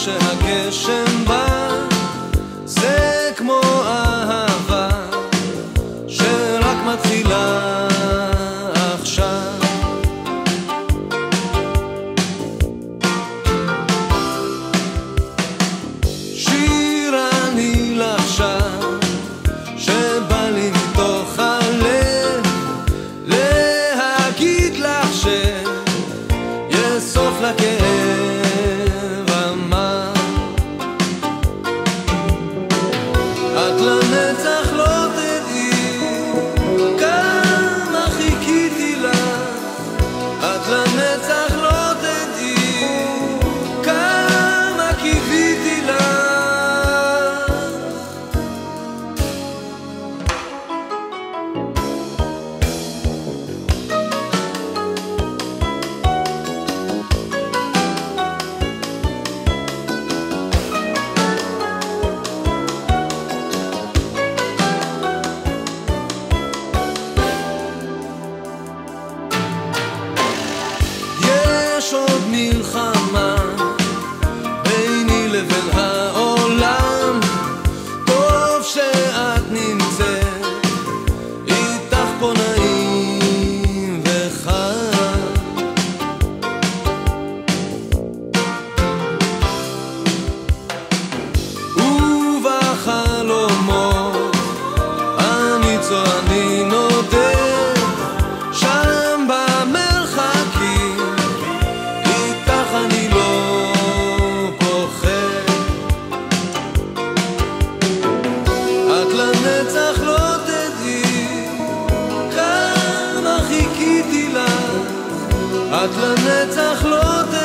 שהגשם בא, זה כמו אהבה שרק מתחילה עכשיו. שיר אני לך שם שבא לי מתוך הלב, להגיד לך שיש סוף לכאב המר. את לנצח לא תדעי כמה חיכיתי לך, את לנצח לא תדעי כמה קיוויתי לך. יש עוד מלחמה ביני לבין העולם, טוב שאת נמצאת, איתך פה נעים וחם. ובחלומות אני נודד שם במרחקים, איתך אני לא פוחד. את לנצח לא תדעי כמה חיכיתי לך, את לנצח לא תדעי